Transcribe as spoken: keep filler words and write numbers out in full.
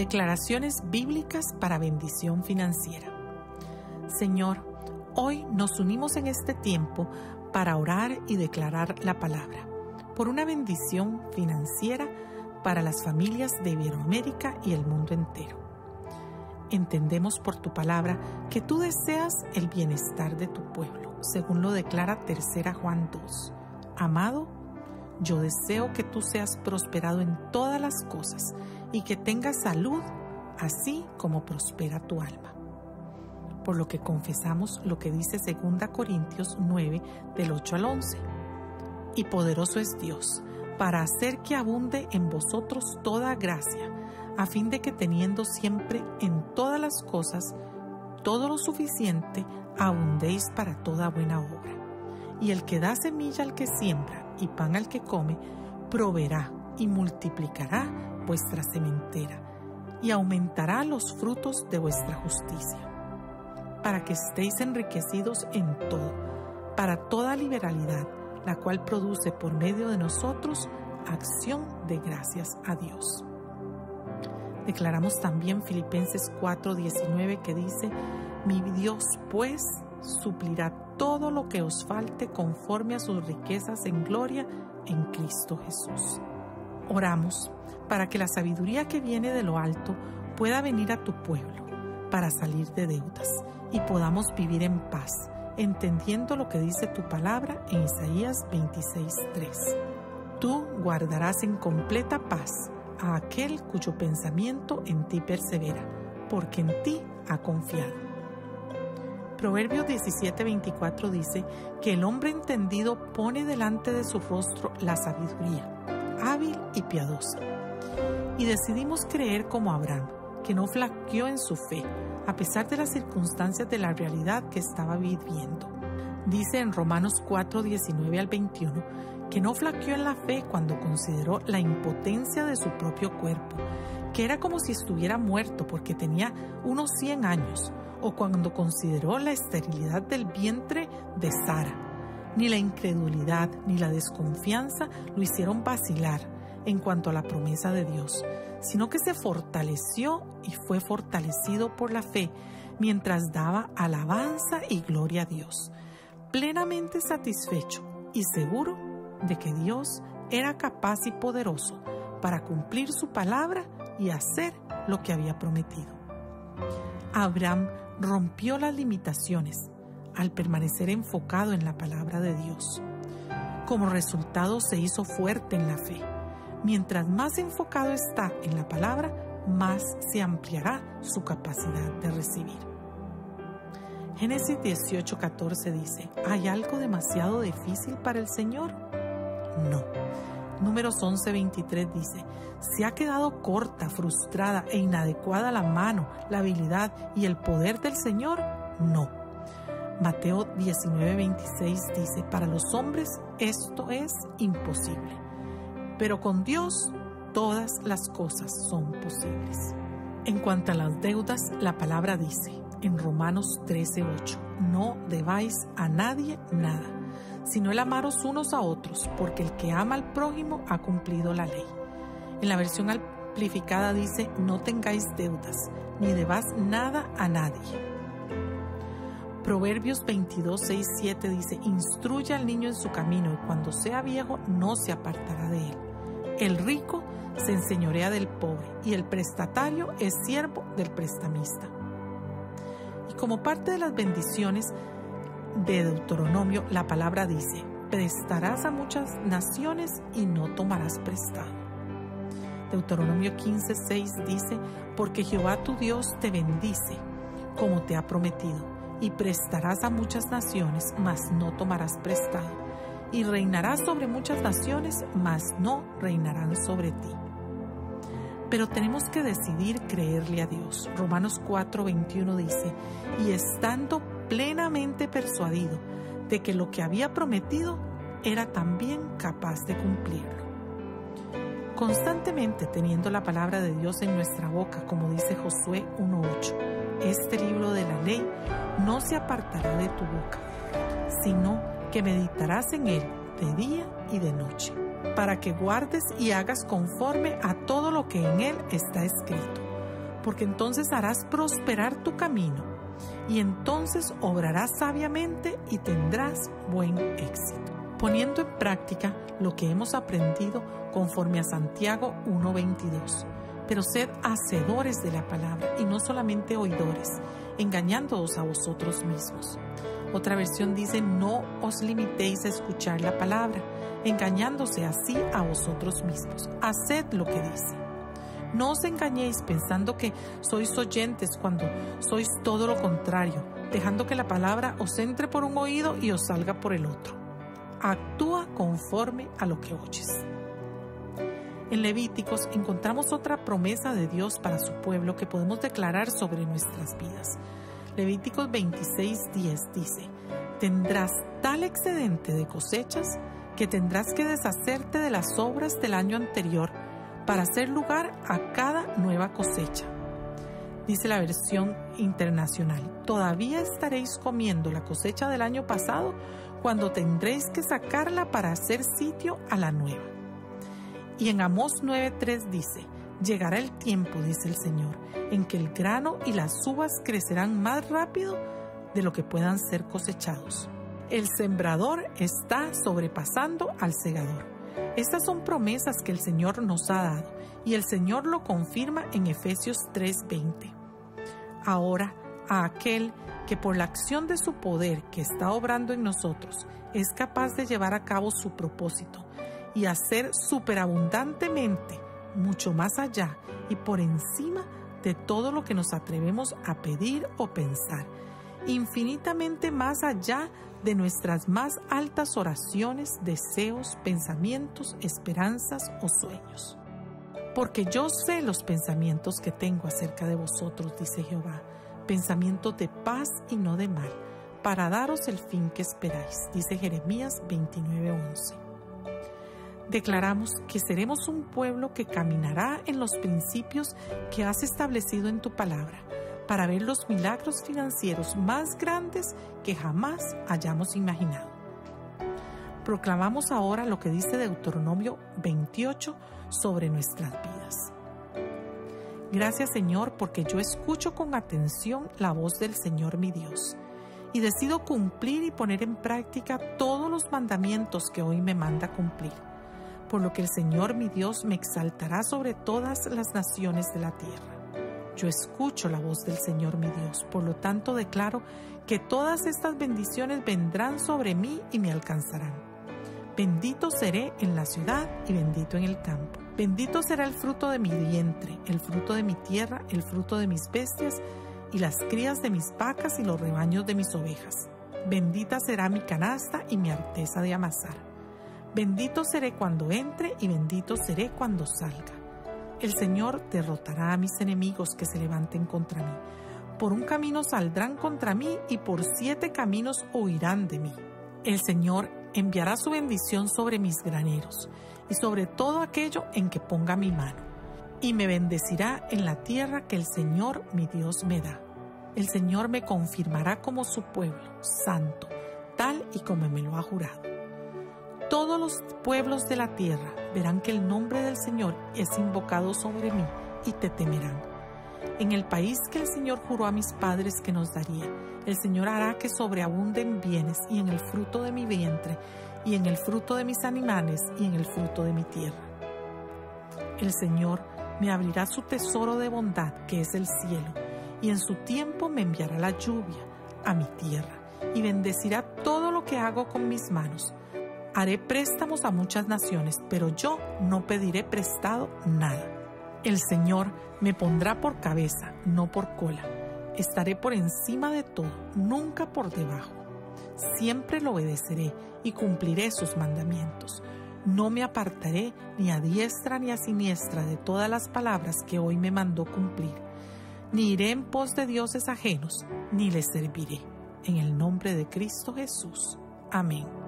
Declaraciones bíblicas para bendición financiera. Señor, hoy nos unimos en este tiempo para orar y declarar la palabra por una bendición financiera para las familias de Iberoamérica y el mundo entero. Entendemos por tu palabra que tú deseas el bienestar de tu pueblo, según lo declara tercera Juan dos. Amado, yo deseo que tú seas prosperado en todas las cosas y que tengas salud, así como prospera tu alma. Por lo que confesamos lo que dice segunda Corintios nueve, del ocho al once. Y poderoso es Dios, para hacer que abunde en vosotros toda gracia, a fin de que teniendo siempre en todas las cosas todo lo suficiente, abundéis para toda buena obra. Y el que da semilla al que siembra y pan al que come, proveerá y multiplicará vuestra sementera y aumentará los frutos de vuestra justicia, para que estéis enriquecidos en todo, para toda liberalidad, la cual produce por medio de nosotros acción de gracias a Dios. Declaramos también Filipenses cuatro diecinueve, que dice: mi Dios pues suplirá todo lo que os falte conforme a sus riquezas en gloria en Cristo Jesús. Oramos para que la sabiduría que viene de lo alto pueda venir a tu pueblo para salir de deudas y podamos vivir en paz, entendiendo lo que dice tu palabra en Isaías veintiséis tres. Tú guardarás en completa paz a aquel cuyo pensamiento en ti persevera, porque en ti ha confiado. Proverbios diecisiete veinticuatro dice que el hombre entendido pone delante de su rostro la sabiduría, hábil y piadosa. Y decidimos creer como Abraham, que no flaqueó en su fe, a pesar de las circunstancias de la realidad que estaba viviendo. Dice en Romanos cuatro diecinueve al veintiuno que no flaqueó en la fe cuando consideró la impotencia de su propio cuerpo, que era como si estuviera muerto porque tenía unos cien años, o cuando consideró la esterilidad del vientre de Sara. Ni la incredulidad ni la desconfianza lo hicieron vacilar en cuanto a la promesa de Dios, sino que se fortaleció y fue fortalecido por la fe, mientras daba alabanza y gloria a Dios, plenamente satisfecho y seguro de que Dios era capaz y poderoso para cumplir su palabra y hacer lo que había prometido. Abraham rompió las limitaciones al permanecer enfocado en la palabra de Dios. Como resultado, se hizo fuerte en la fe. Mientras más enfocado está en la palabra, más se ampliará su capacidad de recibir. Génesis dieciocho catorce dice: ¿hay algo demasiado difícil para el Señor? No. Números once veintitrés dice: ¿se ha quedado corta, frustrada e inadecuada la mano, la habilidad y el poder del Señor? No. Mateo diecinueve veintiséis dice: para los hombres esto es imposible, pero con Dios todas las cosas son posibles. En cuanto a las deudas, la palabra dice en Romanos trece ocho: no debáis a nadie nada, sino el amaros unos a otros, porque el que ama al prójimo ha cumplido la ley. En la versión amplificada dice: no tengáis deudas, ni debáis nada a nadie. Proverbios veintidós seis siete dice: instruye al niño en su camino, y cuando sea viejo no se apartará de él. El rico se enseñorea del pobre, y el prestatario es siervo del prestamista. Y como parte de las bendiciones de Deuteronomio, la palabra dice: prestarás a muchas naciones y no tomarás prestado. Deuteronomio quince seis dice: porque Jehová tu Dios te bendice, como te ha prometido, y prestarás a muchas naciones, mas no tomarás prestado, y reinarás sobre muchas naciones, mas no reinarán sobre ti. Pero tenemos que decidir creerle a Dios. Romanos cuatro veintiuno dice: y estando plenamente persuadido de que lo que había prometido era también capaz de cumplirlo. Constantemente teniendo la palabra de Dios en nuestra boca, como dice Josué uno ocho, este libro de la ley no se apartará de tu boca, sino que meditarás en él de día y de noche, para que guardes y hagas conforme a todo lo que en él está escrito, porque entonces harás prosperar tu camino, y entonces obrarás sabiamente y tendrás buen éxito. Poniendo en práctica lo que hemos aprendido conforme a Santiago uno veintidós. Pero sed hacedores de la palabra y no solamente oidores, engañándoos a vosotros mismos. Otra versión dice, no os limitéis a escuchar la palabra, engañándose así a vosotros mismos. Haced lo que dice. No os engañéis pensando que sois oyentes cuando sois todo lo contrario, dejando que la palabra os entre por un oído y os salga por el otro. Actúa conforme a lo que oyes. En Levíticos encontramos otra promesa de Dios para su pueblo que podemos declarar sobre nuestras vidas. Levíticos veintiséis diez dice, tendrás tal excedente de cosechas que tendrás que deshacerte de las obras del año anterior para hacer lugar a cada nueva cosecha. Dice la versión internacional, todavía estaréis comiendo la cosecha del año pasado cuando tendréis que sacarla para hacer sitio a la nueva. Y en Amós nueve tres dice, llegará el tiempo, dice el Señor, en que el grano y las uvas crecerán más rápido de lo que puedan ser cosechados. El sembrador está sobrepasando al segador. Estas son promesas que el Señor nos ha dado y el Señor lo confirma en Efesios tres veinte. Ahora, a aquel que por la acción de su poder que está obrando en nosotros es capaz de llevar a cabo su propósito y hacer superabundantemente, mucho más allá y por encima de todo lo que nos atrevemos a pedir o pensar, infinitamente más allá de nuestras más altas oraciones, deseos, pensamientos, esperanzas o sueños. Porque yo sé los pensamientos que tengo acerca de vosotros, dice Jehová, pensamientos de paz y no de mal, para daros el fin que esperáis, dice Jeremías veintinueve once. Declaramos que seremos un pueblo que caminará en los principios que has establecido en tu palabra, para ver los milagros financieros más grandes que jamás hayamos imaginado. Proclamamos ahora lo que dice Deuteronomio veintiocho sobre nuestras vidas. Gracias, Señor, porque yo escucho con atención la voz del Señor mi Dios y decido cumplir y poner en práctica todos los mandamientos que hoy me manda cumplir, por lo que el Señor mi Dios me exaltará sobre todas las naciones de la tierra. Yo escucho la voz del Señor mi Dios, por lo tanto declaro que todas estas bendiciones vendrán sobre mí y me alcanzarán. Bendito seré en la ciudad y bendito en el campo. Bendito será el fruto de mi vientre, el fruto de mi tierra, el fruto de mis bestias y las crías de mis vacas y los rebaños de mis ovejas. Bendita será mi canasta y mi arteza de amasar. Bendito seré cuando entre y bendito seré cuando salga. El Señor derrotará a mis enemigos que se levanten contra mí. Por un camino saldrán contra mí y por siete caminos huirán de mí. El Señor enviará su bendición sobre mis graneros y sobre todo aquello en que ponga mi mano, y me bendecirá en la tierra que el Señor mi Dios me da. El Señor me confirmará como su pueblo, santo, tal y como me lo ha jurado. Todos los pueblos de la tierra verán que el nombre del Señor es invocado sobre mí y te temerán. En el país que el Señor juró a mis padres que nos daría, el Señor hará que sobreabunden bienes y en el fruto de mi vientre, y en el fruto de mis animales, y en el fruto de mi tierra. El Señor me abrirá su tesoro de bondad, que es el cielo, y en su tiempo me enviará la lluvia a mi tierra, y bendecirá todo lo que hago con mis manos. Haré préstamos a muchas naciones, pero yo no pediré prestado nada. El Señor me pondrá por cabeza, no por cola. Estaré por encima de todo, nunca por debajo. Siempre lo obedeceré y cumpliré sus mandamientos. No me apartaré ni a diestra ni a siniestra de todas las palabras que hoy me mandó cumplir. Ni iré en pos de dioses ajenos, ni les serviré. En el nombre de Cristo Jesús. Amén.